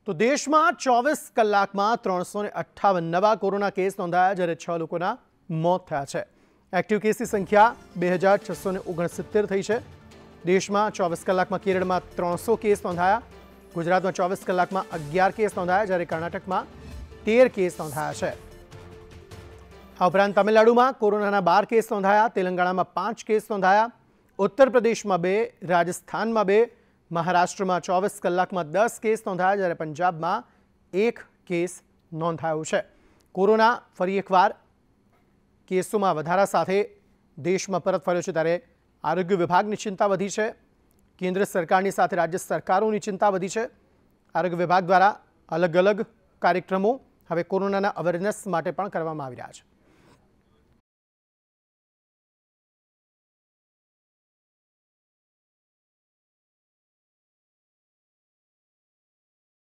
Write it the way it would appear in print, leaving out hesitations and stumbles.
તો દેશમાં 24 કલાકમાં 358 નવા કોરોના કેસ નોંધાયા, જ્યારે 6 લોકોના મોત થયા છે. એક્ટિવ કેસની સંખ્યા 2669 થઈ છે. દેશમાં 24 કલાકમાં કેરળમાં 300 કેસ નોંધાયા, ગુજરાતમાં 24 કલાકમાં 11 કેસ નોંધાયા, જ્યારે કર્ણાટકમાં 13 કેસ નોંધાયા છે. આ ઉપરાંત તમિલનાડુમાં કોરોનાના 12 કેસ નોંધાયા, તેલંગાણામાં 5 કેસ નોંધાયા, ઉત્તર પ્રદેશમાં 2, રાજસ્થાનમાં 2, મહારાષ્ટ્રમાં 24 કલાકમાં 10 કેસ નોંધાયા, જ્યારે પંજાબમાં 1 કેસ નોંધાયો છે. કોરોના ફરી એકવાર કેસોમાં વધારા સાથે દેશમાં પરત ફર્યો છે, ત્યારે આરોગ્ય વિભાગની ચિંતા વધી છે. કેન્દ્ર સરકારની સાથે રાજ્ય સરકારોની ચિંતા વધી છે. આરોગ્ય વિભાગ દ્વારા અલગ અલગ કાર્યક્રમો હવે કોરોનાના અવેરનેસ માટે પણ કરવામાં આવી રહ્યા છે.